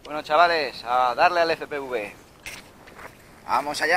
Bueno, chavales, a darle al FPV. Vamos allá.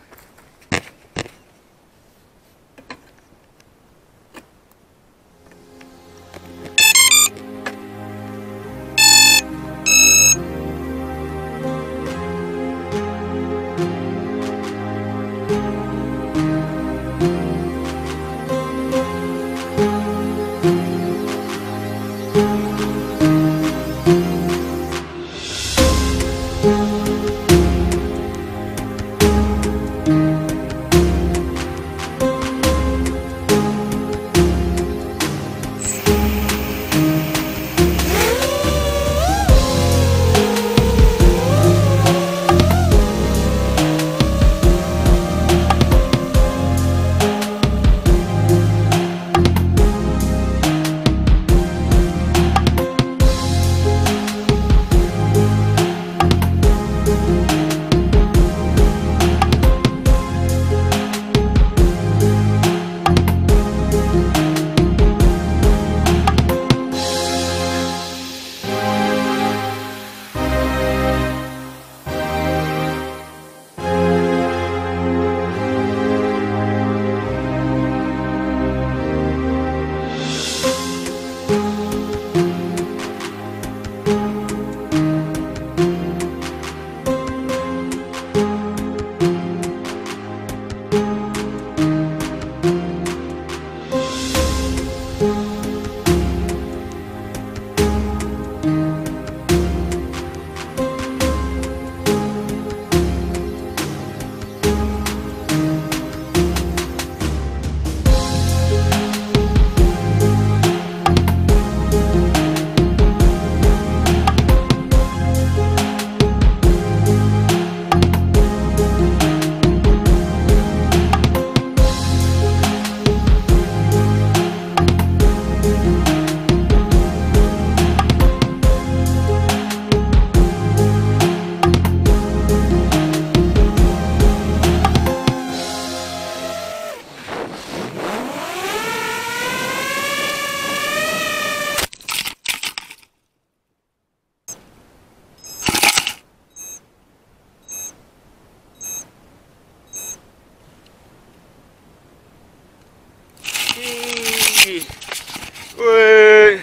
Uy.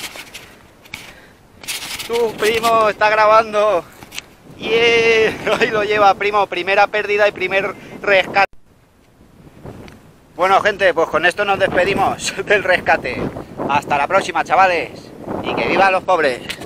Tu primo está grabando. Yeah. Ahí lo lleva, primo. Primera pérdida y primer rescate. Bueno, gente, pues con esto nos despedimos del rescate. Hasta la próxima, chavales. Y que vivan los pobres.